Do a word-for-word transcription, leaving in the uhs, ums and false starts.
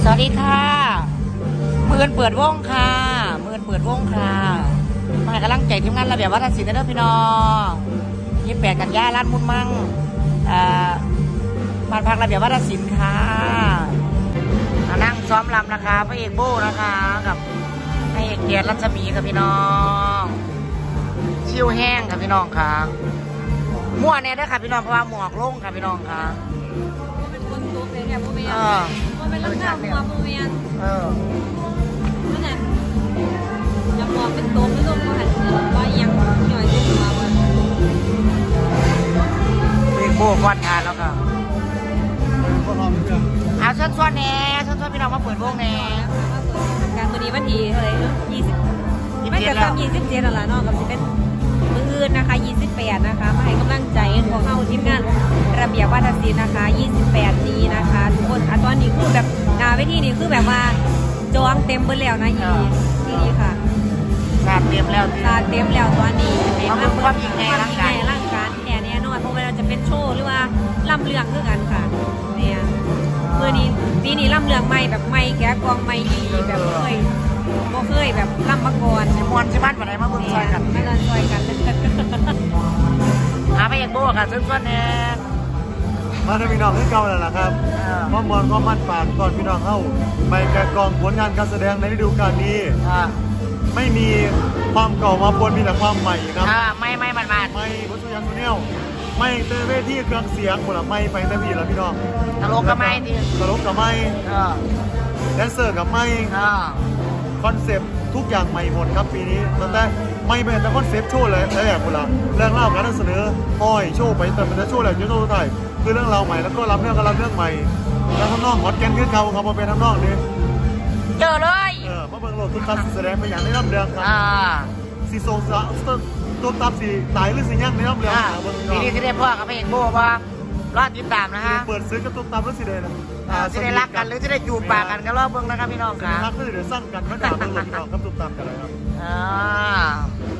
สวัสดีค่ะมือนเปิดวงค่ะมือนเปิดวงค่ะมาให้กำลังใจทีมงานระเบียบวัฒนศิลป์นะเด้อพี่น้องยี่สิบแปดกันยาล้านมุนมั่งบ้านพักระเบียบวัฒนศิลป์ค่ะนั่งซ้อมรำนะคะพระเอกโบ้นะคะกับพระเอกเกียรติรัชมีกับพี่น้องชิวแห้งกับพี่น้องค่ะมั่วเนี่ยด้วยค่ะพี่น้องเพราะว่าหมวกลงค่ะพี่น้องค่ะเป็นคนตัวเป็นแบบโมเมนต์โมเมนต์ลักษณะหัวโมเมนต์เออนั่นแหละจะมองเป็นตัวไม่ต้องมองหันว่ายังหน่อยตัวหัวมันพระเอกโบ้ก้อนทานแล้วค่ะเอาเชิญชวนแน่เชิญชวนพี่น้องมาเปิดวงแน่การตัวนี้วันที่เท่าไหร่ยี่สิบไม่เกินสามยี่สิบเจ็ดหรอเนาะกับสิเป็นมืออื่นนะคะยี่สิบแปดนะคะมาให้กำลังใจพวกเข้าทีมงานระเบียบวัฒนศิลป์นะคะยี่สิบแปดนี้นะคะทุกคนอันตอนนี้คือแบบงานเวทีนี้คือแบบว่าจองเต็มหมดแล้วนะอีที่นี่ค่ะลาเต็มแล้วลาเต็มแล้วตอนนี้เป็นมาเปิดยิ่งใหญ่ร่างกายร่างกายแน่แน่นอนเพราะว่าจะเป็นโชว์หรือว่าล่ำเรื่องคือกันค่ะเนี่ยเมื่อนี้ปีนี้ล่ำเรื่องใหม่แบบใหม่แกะกองใหม่ดีแบบเคยบ่เคยแบบล่ำมาก่อนสิมวนสิบ้านวันไหนมาเบิ่งซอยกันมาเดินซอยกันหาไปยังโบ้ค่ะซึ่งส่วนแน่มาถ้าพี่น้องให้เก่าแล้วล่ะครับข้อมูลข้อมั่นปากก่อนพี่น้องเข้าไม่แกะกองผลงานการแสดงในฤดูกาลนี้ไม่มีความเก่ามาปนมีแต่ความใหม่ครับไม่ไม่มันมาไม่วัตถุยานโซเนียลไม่เตเวทีเครื่องเสียงหมดละไม่ไปแต่พี่แล้วพี่น้องตลกกับไม่ดิตลกกับไม่แดนเซอร์กับไม่คอนเซปต์ทุกอย่างใหม่หมดครับปีนี้ตั้งแต่ไม่เป็นแต่คอนเซปต์โชว์เลยแต่หมดละเรื่องเล่าการนำเสนออ้อยโชว์ไปแต่เป็นโชว์อะไรโชว์ไทยคือเรื่องราวใหม่แล้วก็รับเรื่องก็รับเรื่องใหม่แล้วข้างนอกฮอตแกนขึ้นเขาเขามาเป็นข้างนอกนี่เจอเลยเออมาเบิ่งโลกทุกการแสดงไปอย่างในรับเรื่องครับสีโซซาตัวตับสีตายหรือสีย่างในรับเรื่องปีนี้ที่ได้พ่อกับพระเอกโบ้ว่ารอดติดตามนะฮะเปิดซื้อกับตัวตับหรือสีแดงนะจะได้รักกันหรือจะได้จูบปากกันก็รอบเบิ่งนะครับพี่น้องครับรักก็จะได้สร้างกันไม่ด่าเบิ่งพี่น้องครับตัวตับกันเลยครับอ่า